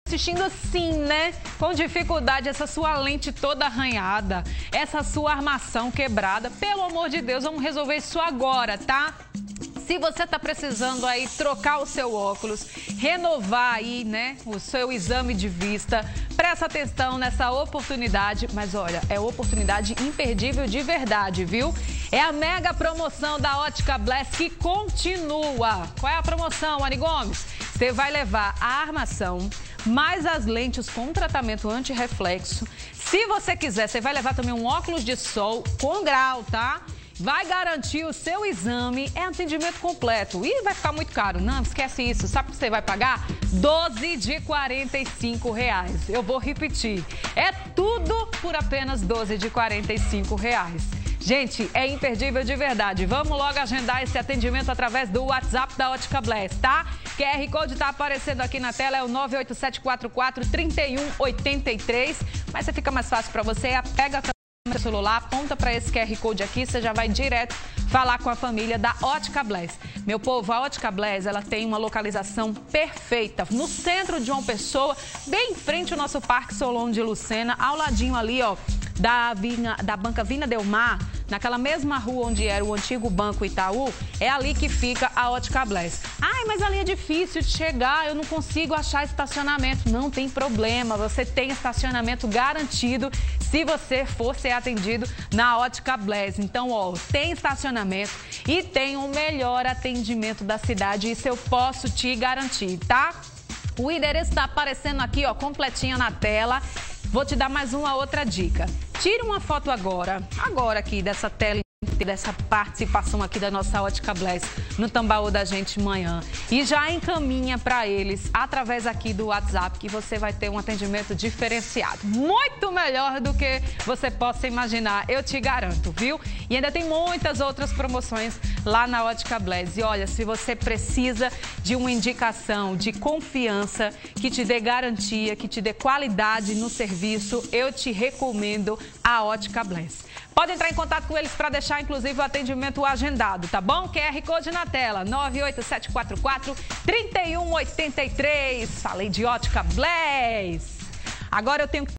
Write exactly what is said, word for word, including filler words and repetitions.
assistindo assim, né? Com dificuldade, essa sua lente toda arranhada, essa sua armação quebrada. Pelo amor de Deus, vamos resolver isso agora, tá? Se você está precisando aí trocar o seu óculos, renovar aí, né, o seu exame de vista, presta atenção nessa oportunidade, mas olha, é oportunidade imperdível de verdade, viu? É a mega promoção da Ótica Bless que continua. Qual é a promoção, Ari Gomes? Você vai levar a armação, mais as lentes com tratamento anti-reflexo. Se você quiser, você vai levar também um óculos de sol com grau, tá? Vai garantir o seu exame, é atendimento completo. E vai ficar muito caro. Não, esquece isso. Sabe o que você vai pagar? doze de quarenta e cinco reais. Eu vou repetir. É tudo por apenas doze de quarenta e cinco reais. Gente, é imperdível de verdade. Vamos logo agendar esse atendimento através do WhatsApp da Ótica Bless, tá? Q R Code tá aparecendo aqui na tela, é o nove oito sete quatro quatro, três um oito três. Mas você fica mais fácil para você, pega a no celular, aponta para esse Q R Code aqui, você já vai direto falar com a família da Ótica Bless. Meu povo, a Ótica Bless, ela tem uma localização perfeita no centro de uma pessoa, bem em frente ao nosso Parque Solon de Lucena, ao ladinho ali, ó, da, Vinha, da Banca Vina Del Mar, naquela mesma rua onde era o antigo Banco Itaú, é ali que fica a Ótica Bless. Ai, mas ali é difícil de chegar, eu não consigo achar estacionamento. Não tem problema, você tem estacionamento garantido se você for ser atendido na Ótica Bless. Então, ó, tem estacionamento e tem o melhor atendimento da cidade, isso eu posso te garantir, tá? O endereço está aparecendo aqui, ó, completinho na tela. Vou te dar mais uma outra dica. Tire uma foto agora, agora aqui dessa tela, dessa participação aqui da nossa Ótica Bless no Tambaú da Gente Manhã. E já encaminha para eles através aqui do WhatsApp que você vai ter um atendimento diferenciado. Muito melhor do que você possa imaginar, eu te garanto, viu? E ainda tem muitas outras promoções lá na Ótica Bless. E olha, se você precisa de uma indicação de confiança, que te dê garantia, que te dê qualidade no serviço, eu te recomendo a Ótica Bless. Pode entrar em contato com eles para deixar, inclusive, o atendimento agendado, tá bom? Q R Code na tela, nove oito sete quatro quatro, três um oito três. Falei de Ótica Bless. Agora eu tenho que